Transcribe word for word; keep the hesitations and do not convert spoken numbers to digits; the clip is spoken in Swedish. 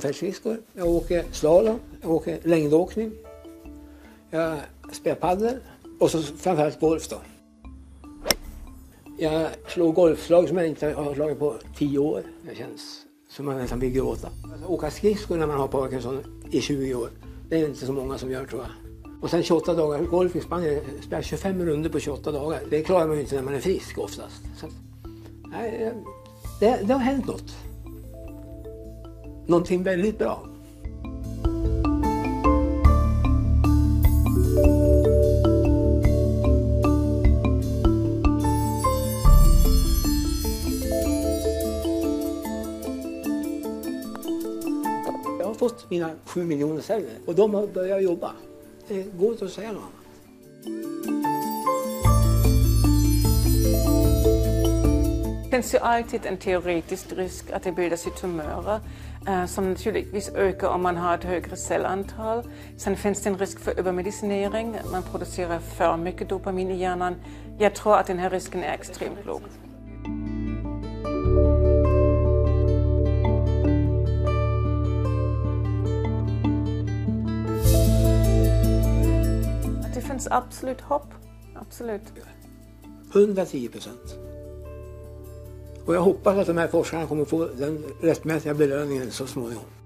fältskridskor, jag åker slalom, jag åker längdåkning, jag spelar paddel och så framförallt golf då. Jag slår golfslag som jag inte har slagit på tio år. Det känns som man nästan vill gråta. Alltså, åka skridskor när man har Parkinson i tjugo år, det är inte så många som gör tror jag. Och sen tjugoåtta dagar, golf i Spanien, spelar tjugofem runder på tjugoåtta dagar. Det klarar man ju inte när man är frisk oftast. Så, nej, det, det har hänt något. Någonting väldigt bra. Jag har fått mina sju miljoner celler och de har börjat jobba. Det går inte att säga något annat. Det finns ju alltid en teoretisk risk att det bildas tumörer eh, som naturligtvis ökar om man har ett högre cellantal. Sen finns det en risk för övermedicinering, man producerar för mycket dopamin i hjärnan. Jag tror att den här risken är extremt låg. Det finns absolut hopp, absolut. hundratio procent. Och jag hoppas att de här forskarna kommer få den rättmätiga belöningen så småningom.